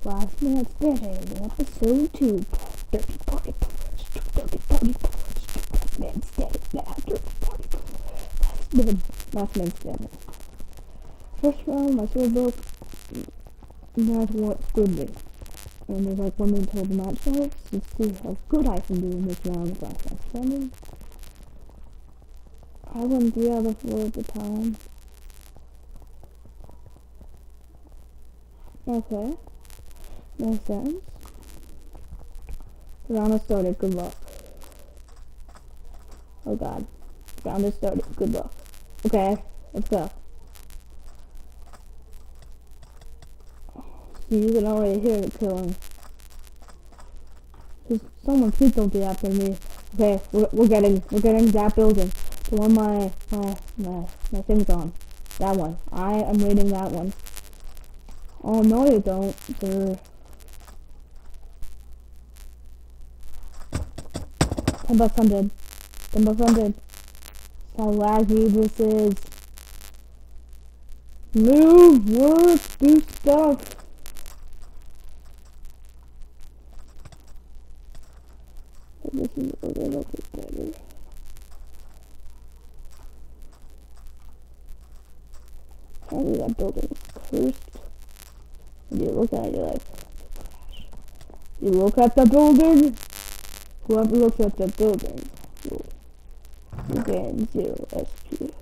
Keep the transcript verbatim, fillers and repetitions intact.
Last Man Standing, episode two. Dirty Party Pillars, Dirty Party Pillars, Last Man Standing, now Dirty Party Pillars. Last Man Standing. First round, my sword broke. That's what stood me. And there's like one minute until the match starts. Let's see how good I can do in this round of Last Man Standing. I won three out of four at the time. Okay. Makes sense. Round has started, good luck. Oh god. Round has started, good luck. Okay, let's go. See, you can already hear the killing. Just someone please don't get after me. Okay, we're, we're getting, we're getting that building. The one my, my, my, my thing's on. That one. I am raiding that one. Oh no you don't, sir. ten bucks hundred. ten bucks hundred. How laggy this is. Move, work, do stuff. This is a little bit better. Apparently that building is cursed. And you look at it, you're like, crash. You look at the building. Whoever looks at the building will gain zero S P.